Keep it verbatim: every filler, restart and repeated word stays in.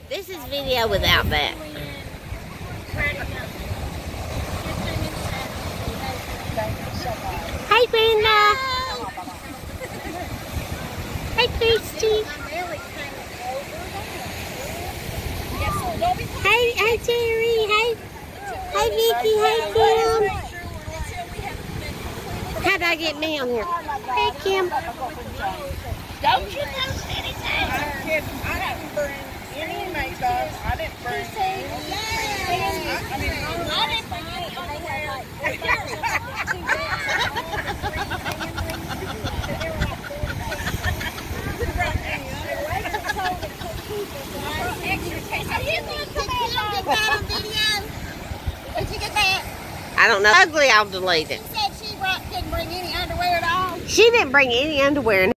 This is video without that. Hey, Brenda. Hey, Christy. Hey, hey, Jerry. Hey, hey, Vicky. Hey, Kim. How'd I get me on here? Hey, Kim. Don't you post anything? I didn't bring any makeup. I didn't bring any. I mean, I didn't bring any underwear. Are you going to come out and get that on video? Did you get that? I don't know. Ugly, I'll delete it. She said she didn't bring any underwear at all. She didn't bring any underwear.